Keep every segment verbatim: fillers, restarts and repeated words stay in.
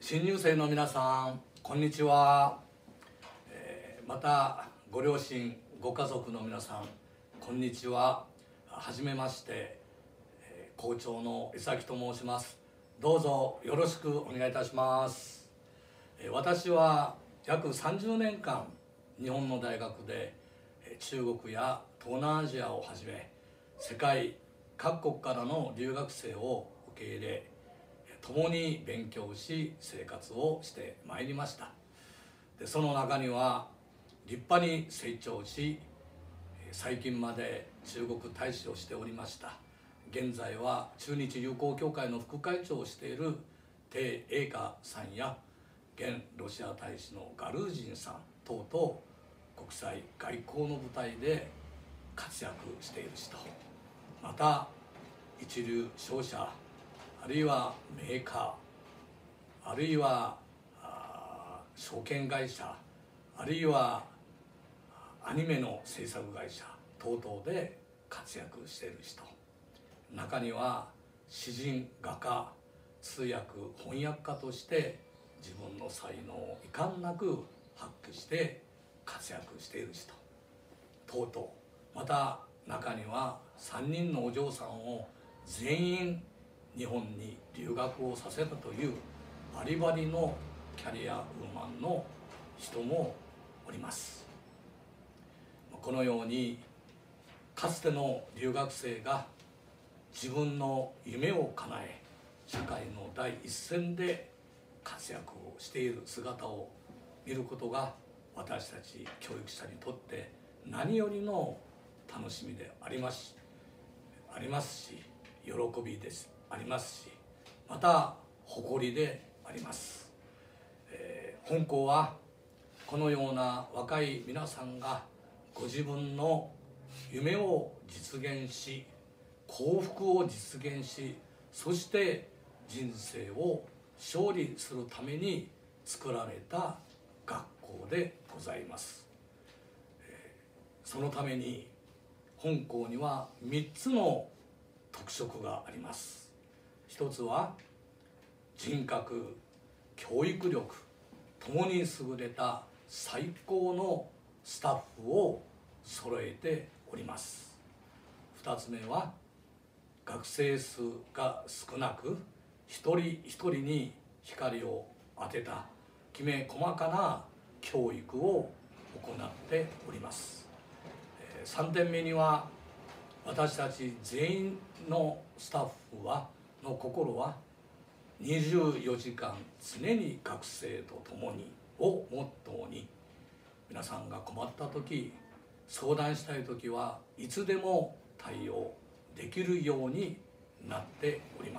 新入生の皆さん、こんにちは。えーまたご両親ご家族の皆さん、こんにちは。はじめまして、えー校長の江崎と申します。どうぞよろしくお願いいたします。えー私は約さんじゅうねんかん日本の大学でえー中国や東南アジアをはじめ世界各国からの留学生を受け入れ、共に勉強し生活をしてまいりました。でその中には立派に成長し、最近まで中国大使をしておりました、現在は中日友好協会の副会長をしている鄭英華さんや、現ロシア大使のガルージンさん等々、国際外交の舞台で活躍している人、また一流商社、あるいはメーカー、あるいは証券会社、あるいはアニメの制作会社等々で活躍している人、中には詩人画家、通訳翻訳家として自分の才能を遺憾なく発揮して活躍している人等々、また中にはさんにんのお嬢さんを全員日本に留学をさせたというバリバリのキャリアウーマンの人もおります。このようにかつての留学生が自分の夢を叶え、社会の第一線で活躍をしている姿を見ることが、私たち教育者にとって何よりの楽しみでありますありますし、喜びですありますし、また誇りであります。えー、本校はこのような若い皆さんがご自分の夢を実現し、幸福を実現し、そして人生を勝利するために作られた学校でございます。えー、そのために本校にはみっつの特色があります。一つは人格、教育力ともに優れた最高のスタッフを揃えております。二つ目は学生数が少なく、一人一人に光を当てたきめ細かな教育を行っております。三点目には、私たち全員のスタッフはの心はにじゅうよじかん常に学生と共にをモットーに、皆さんが困った時、相談したい時はいつでも対応できるようになっております。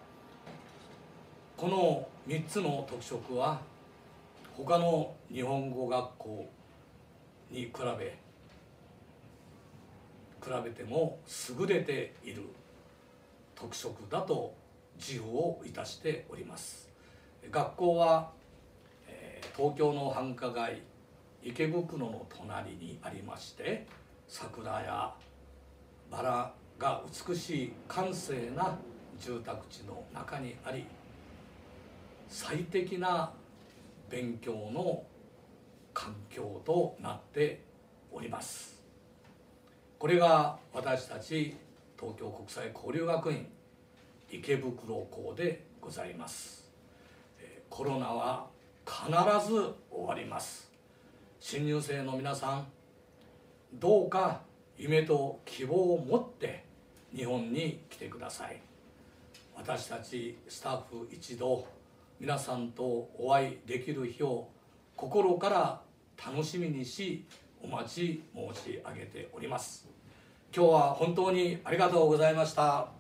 このみっつの特色は他の日本語学校に比べ比べても優れている特色だと自負をいたしております。学校は、えー、東京の繁華街池袋の隣にありまして、桜やバラが美しい閑静な住宅地の中にあり、最適な勉強の環境となっております。これが私たち東京国際交流学院池袋校でございます。コロナは必ず終わります。新入生の皆さん、どうか夢と希望を持って日本に来てください。私たちスタッフ一同、皆さんとお会いできる日を心から楽しみにし、お待ち申し上げております。今日は本当にありがとうございました。